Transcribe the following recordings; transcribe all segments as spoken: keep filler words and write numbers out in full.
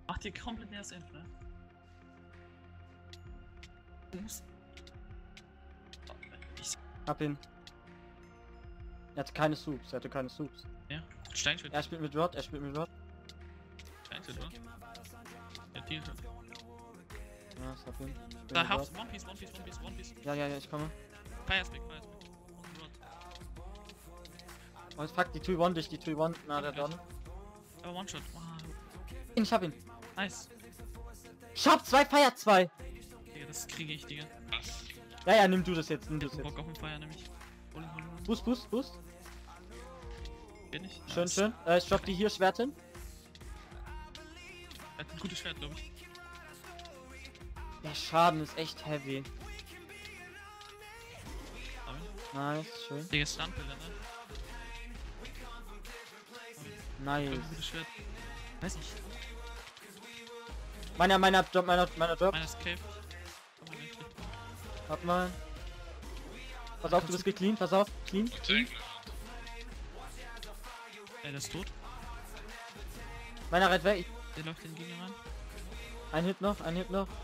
Mach dir komplett näher das End, ne? Du musst... Ich... Hab ihn. Er hatte keine Soups, er hatte keine Soups. Ja, Steinschwert. Er spielt mit Rod, er spielt mit Rod. Steinschwert, oder? Ja, die... Ja, ich hab ihn. Ich spiel Da, mit hab's. Rod. One Piece, One Piece, One Piece, One Piece. Ja, ja, ja, ich komme. Firespick, Firespick. Rod. Oh, jetzt fuck, die zwei one dich, die zwei one. Na, der Don. Aber One-Shot. Wow. Ich hab ihn. Nice. Ich hab zwei, Feier zwei. Digga, das kriege ich, Digga. Was? Ja, ja, nimm du das jetzt, nimm du Ich das hab jetzt. Bock auf den Fire, nämlich. Hol ihn, hol ihn, hol ihn. Boost, boost, boost. Geht nicht. Schön, Nice. schön. Äh, ich drop die hier Schwert hin. Er hat ein gutes Schwert, glaube ich. Der Schaden ist echt heavy. Aber, Nice, schön. Digga, Standbilder, ne? Nice. Ein gutes Schwert. Weiß nicht. Meiner, meiner Job, meiner, meiner Job. Meiner ist Cave. Komm mal nicht. Warte mal. Pass auf, du bist geclean, pass auf, clean. Ey, der ist tot. Meiner rennt weg. Der läuft den Gegner ran. Ein Hit noch, ein Hit noch.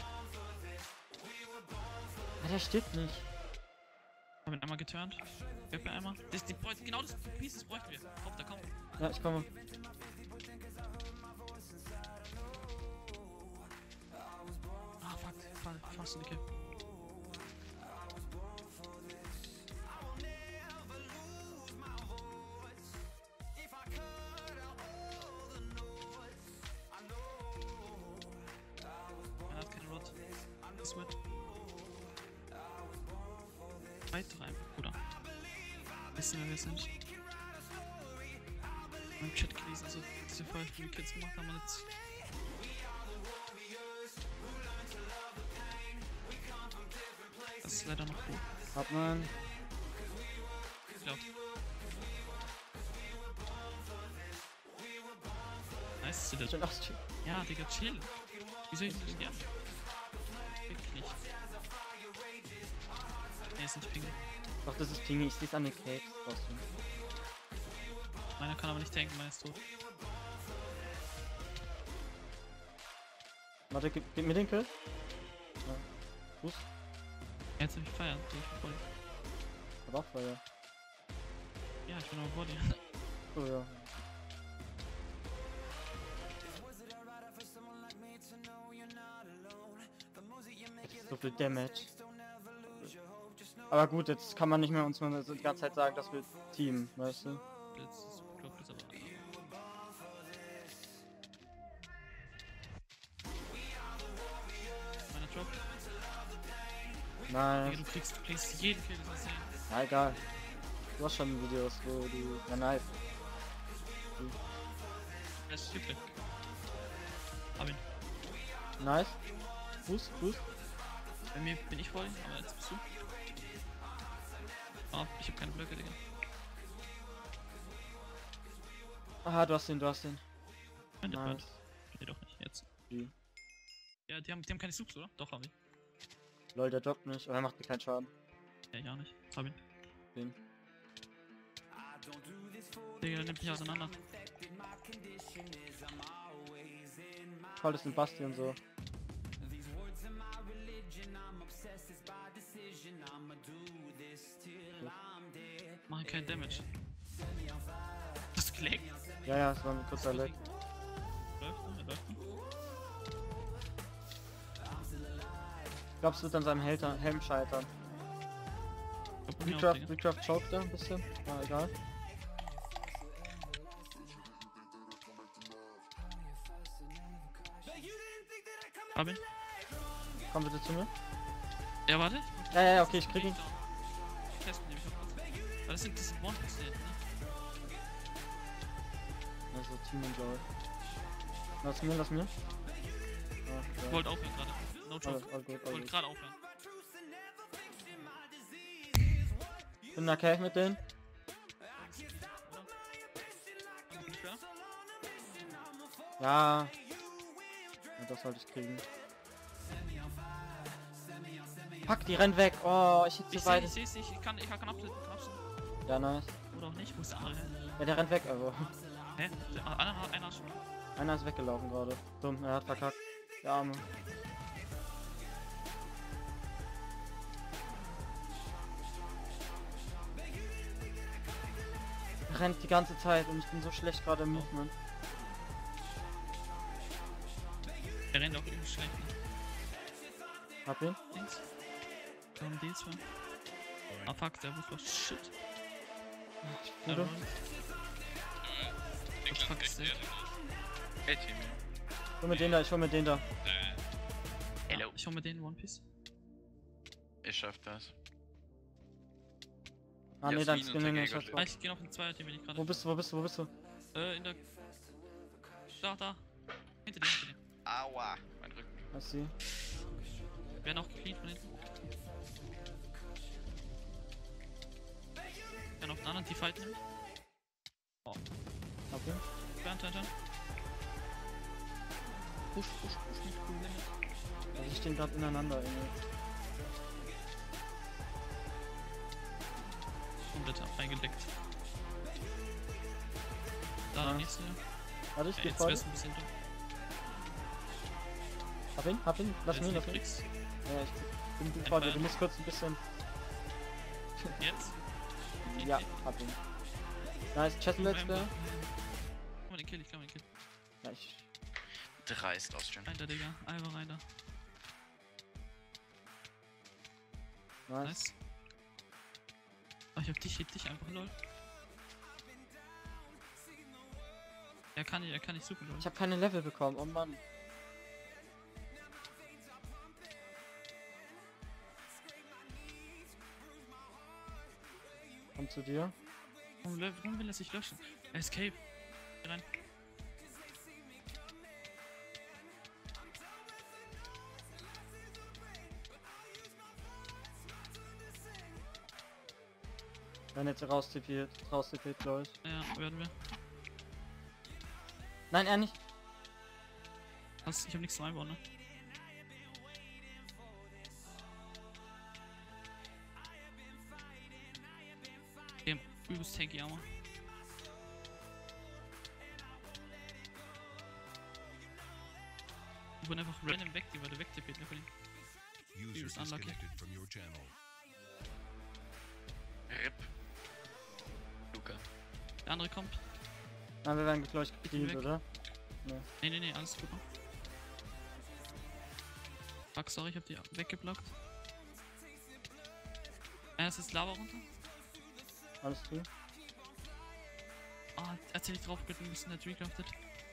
Ah, der stirbt nicht. Hab ihn einmal geturnt. Gib mir einmal. Das, die, genau das Pieces bräuchten wir. Komm, da komm. Ja, ich komme. Ah, fuck. Fall, fast in die Kippe. Er hat keine Rot. Das wird. Weitere einfach, Bruder. Wissen wir, wer wir sind. Im Chat gelesen, also diese Folge, die Kids gemacht haben, und jetzt. Das ist leider noch gut. Hat man. Ich glaub. Nice, zu der. Schön aus. Ja, Digga, chill. Wieso ich nicht? Ja. Wirklich nicht. Nee, ist nicht Ping. Doch, das ist Pingy, ich seh's an den Capes trotzdem. Meiner kann aber nicht tanken, meiner ist tot. Warte, gib, gib mir den Kill. Ja. Fuß. Jetzt hab ich feiern, so ich bin voll. Hab auch Feuer. Ja, ich bin aber vor dir. Oh ja. Das ist so viel Damage. Aber gut, jetzt kann man nicht mehr uns mal so die ganze Zeit sagen, dass wir Team, weißt du? Blitz ist, glaub, Blitz aber. Meiner Drop. Nein. Digga, du kriegst, du kriegst jeden Kill, das ist insane. Ja, egal. Du hast schon Videos, wo du... Ja, nice. Er ist Typ. Hab ihn. Nice. Fuß, Fuß. Bei mir bin ich voll, aber jetzt bist du. Ah, ich hab keine Blöcke, Digga. Aha, du hast den, du hast den. Nein, der Nice. nice. Nee, doch nicht, jetzt. Wie? Ja, die haben, die haben keine Subs, oder? Doch, haben die. Lol, der droppt nicht, aber er macht mir keinen Schaden. Ja, ich auch nicht. Hab ihn. Den. Digga, der nimmt mich auseinander. Voll, das sind Basti und so. Machen keinen Damage. Hast du geleckt? Ja, ja, es war ein kurzer Lag. Läuft, ne? Er läuft. Ne? Ich glaub, es wird an seinem Helter, Helm scheitern. Ich glaub, bei mir auch, Recraft, Digga. Recraft choked da ein bisschen. Ah, egal. Hab ihn. Komm bitte zu mir. Ja, warte. Ja, ja, ja, okay, ich krieg ihn. Ich teste nämlich noch kurz. Aber das sind, das sind One-Piece, ne? Also Team und Joy. Lass mir, lass mir. Ah, Ich ja. wollte aufhören gerade. No All, joke. all gut, Ich all wollte gut. gerade aufhören. Ich bin in der Cave mit denen. Nicht schwer? Ja. Ja, das sollte ich kriegen. Fuck, die rennt weg. Oh, ich hit Ich zu seh, weit. ich seh, ich seh, ich kann, ich kann abschlitten, kann abschlitten. Ja, nice. Oder auch nicht, wo ist der andere? Ja, der rennt weg, also. Hä? Der, einer, einer hat schon. Einer ist weggelaufen gerade. Dumm, er hat verkackt. Der Arme. Er rennt die ganze Zeit und ich bin so schlecht gerade im Movement. Der rennt auch übel schlecht. Ne? Hab ihn. Links. Da haben die zwei. Ah fuck, der Wurf war shit. Gute. Aber- Ich fuck glaub, ist der- der? Hey, Team. Ich hol mir den da, ich hol mir den da. Äh, Hello. Ich hol mir den One Piece. ich schaff das. Ah ne, Jasmin dein und Skin der ist Jäger halt Ah, ich geh noch in zwei Team, wenn ich gerade. Wo bist du, wo bist du, wo bist du? Äh, in der. Da, da. Hinter dir, hinter dir. Aua, mein Rücken. Lass sie. Werden auch gecleant von hinten. Werden auf den anderen, die fighten nämlich. Oh, Hab ihn. turn, turn, turn. Push, push, push, nicht cool limit. Also die stehen gerade ineinander irgendwie. Komplett eingedeckt. Da, Ja. der nächste. Warte, ich Ja, geh jetzt voll. wär's ein bisschen dumm. Hab ihn, hab ihn. Lass Wenn mich, du lass mich. kriegst. Ja, ich bin gut vor dir. Du musst kurz ein bisschen. Jetzt? Ja, hab ihn. Nice, Chestplate da. Komm mal den Kill, ich komm mal den Kill. Ja, ich. Dreist aus, Jim. Rein da, Digga. Einfach rein da. Nice. Nice. Oh, ich hab dich, heb dich einfach, lol. Er kann nicht, er kann nicht super, lol. Ich hab keine Level bekommen, oh Mann. Komm zu dir. Warum, lö- warum will er sich löschen? Escape. Hier rein. Wenn jetzt raus tipiert, raus tipiert, glaube ich. Ja, werden wir. Nein, er nicht. Was? Ich hab nichts zum Einbauen, ne? Okay, übelst tanky Armor. Die wurden einfach random weg, die wurde wegtippiert, ne, von ihm. User Use unlucky. disconnected from your channel. Rip. Luca. Der andere kommt. Nein, wir werden glaube ich gekillt, weg. oder? Nee, nee, nee, alles gut noch. Fuck, sorry, ich hab die weggeblockt. Äh, es ist Lava runter. Alles cool. Ah, erzähl ich drauf, wir müssen der recraftet.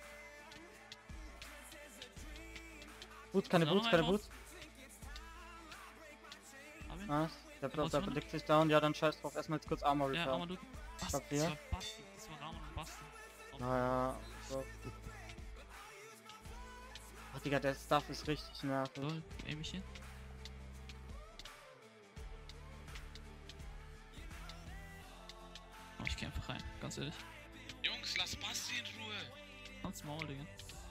Boots, keine Ist auch Boots, noch keine einer Boots. Hab ihn? Nice. Der brauchst Block, du der noch? belegt sich down. Ja, dann scheiß drauf. Erstmal jetzt kurz Armor Ja, repair. aber du. Was? hab Das hier. war Basti, das war Ramon und Basti. Naja, so. Ach Digga, der Stuff ist richtig nervig. Lol, aim ich hin. Oh, ich geh einfach rein, ganz ehrlich. Jungs, lass Basti in Ruhe. Ganz Maul, Digga.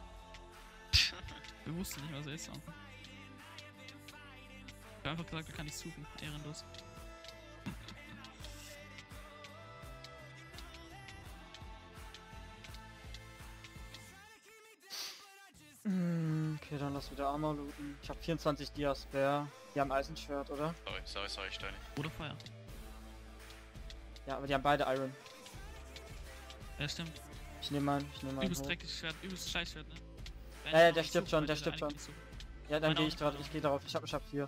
Wir wussten nicht, was er ist. Anton. Ich hab einfach gesagt, er kann nicht suchen. Ehrenlos. Hm, okay, dann lass wieder Armor looten. Ich hab vierundzwanzig Dia Spare. Die haben Eisenschwert, oder? Sorry, sorry, sorry, Steini. Oder Feuer. Ja, aber die haben beide Iron. Ja, stimmt. Ich nehme einen, ich nehme einen Übelst hoch. dreckiges Schwert, übelst Scheißschwert, ne? Ja, ja, der stirbt schon, der stirbt schon. So. Ja, dann Meine gehe ich auch. drauf, ich gehe darauf. Ich hab, ich hab vier.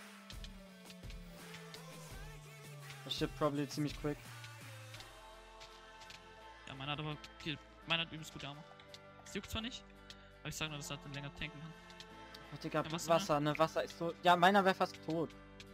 Der stirbt probably ziemlich quick. Ja, meiner hat aber viel. Meiner hat übelst gute Armor. Es juckt zwar nicht, aber ich sag nur, dass er halt länger tanken kann. Ach, Digga, Ja, was Wasser, ne? Wasser ist so. Ja, meiner wäre fast tot.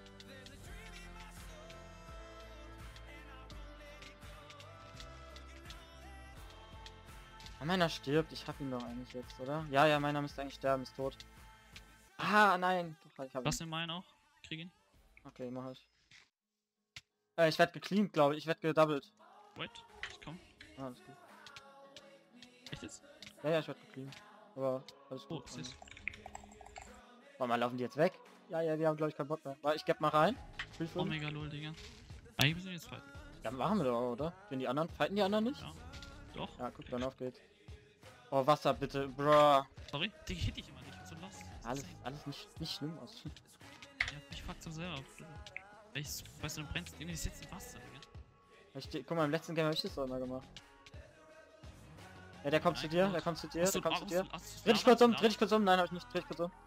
Ja, meiner stirbt. Ich hab ihn doch eigentlich jetzt, oder? Ja, ja, meiner müsste eigentlich sterben, ist tot. Ah, nein. Doch, ich hab ihn. Was in meinen auch? Krieg ihn. Okay, mach ich. Äh, ich werd gecleant, glaube ich. Ich werd gedoubled. Wait, ich komm. Ah, alles gut. Echt jetzt? Ja, ja, ich werd gecleant. Aber alles Oh, gut. ist es. Warte mal, laufen die jetzt weg? Ja, ja, die haben glaube ich keinen Bock mehr. Warte, ich geb mal rein. Spiel Oh, mega lol, Digga. Eigentlich müssen wir jetzt fighten. Ja, machen wir doch, oder? Wenn die anderen, fighten die anderen nicht? Ja. Doch. Ja, guck, dann auf geht's. Oh, Wasser bitte, bro. Sorry, Digga, hit ich immer nicht, so lost. Alles, alles nicht, nicht schlimm aus. Ja, ich fuck so selber. Weil ich, weißt du, du brennst irgendwie sitzt im Wasser, Digga. Ich, steh- guck mal, im letzten Game habe ich das doch immer gemacht. Ja, der kommt zu Nein, dir, gut. der kommt zu dir, Hast der du- kommt zu hast dir. du- hast du- Dreh dich hast kurz du- um, dreh dich kurz um, nein, hab ich nicht, dreh dich kurz um.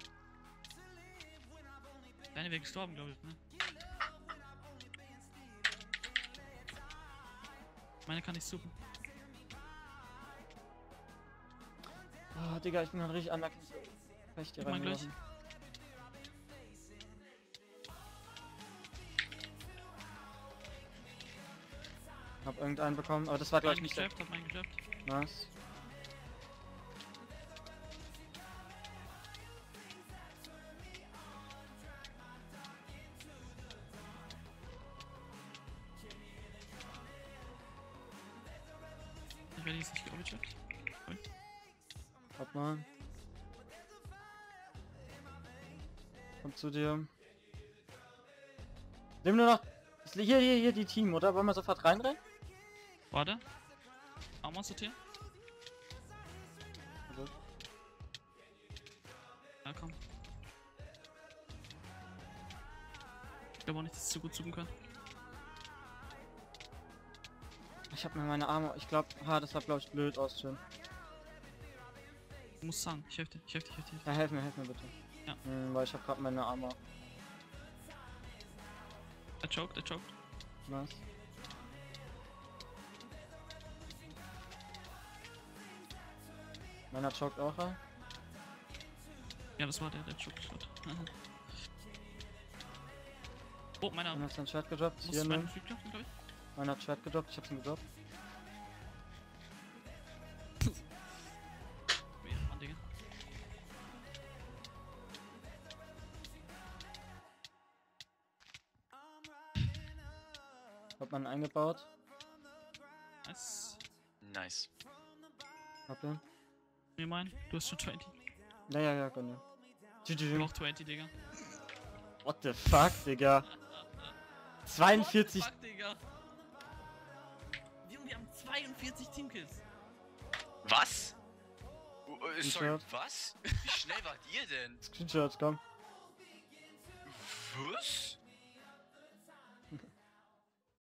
Deine wäre gestorben, glaube ich, ne? Meine kann ich suchen. Oh, Digga, ich bin gerade richtig anmerkend. Kann ich dir Gib mal gleich. reinwerfen? Hab irgendeinen bekommen, aber das war glaube ich Meinen nicht der. getrappt, hab meinen getrappt. Nice. Ich werde jetzt nicht geovercheckt. Warte mal. Kommt zu dir. Nimm nur noch. Ist hier, hier, hier die Team, oder? Wollen wir sofort reinrennen? Warte. Armor sortieren. Also, Ja, komm. Ich glaube auch nicht, dass ich so gut zoomen kann. ich hab mir meine Arme. Ich glaube, ha, das war glaube ich blöd aus, schön. Du musst sagen, ich helfe dir, ich helfe dir, ich helfe dir. Ja, helf mir, helf mir bitte. Ja. Hm, weil ich hab gerade meine Arme. Er choked, er choked. Was? Meiner choked auch, ja? Ja, das war der, der choked hat. Oh, meiner Meiner hat sein Schwert gedroppt. muss Hier, meinen nimm. Flügel klopfen, glaube ich. Meiner hat Schwert gedroppt, ich hab's ihm gedroppt. Ja, Mann, Digga. Hab man eingebaut. Nice. Nice. Hab ihn. Mir meinen, du hast schon zwanzig. Ja, ja, ja, gönn dir. Ich G G. brauch zwanzig, Digga. What the fuck, Digga? zweiundvierzig. What the fuck, Digga? Junge, wir haben zweiundvierzig Teamkills. Was? Oh, äh, sorry, Screenshot. was? Wie schnell wart ihr denn? Screenshots, komm. Was?